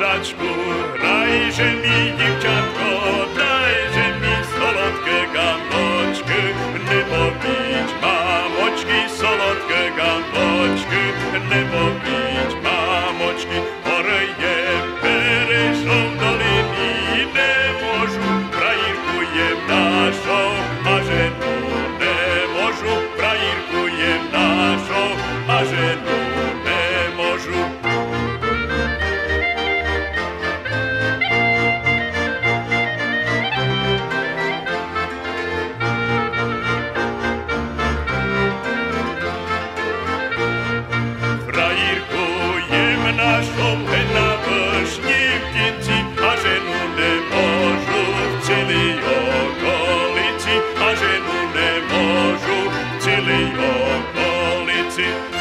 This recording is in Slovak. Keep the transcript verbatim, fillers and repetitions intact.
hračku, hraj, že mi divčatko, daj, že mi solodké gambočky, nebo piť mámočky, solodké gambočky, nebo piť mámočky, hore je Perešov doliny, nemôžu, prajírkujem našou, a ženu nemôžu, prajírkujem našou, a ženu nemôžu. Našou na vršní ptici a ženu nemôžu v celý okolici, a ženu nemôžu v celý okolici.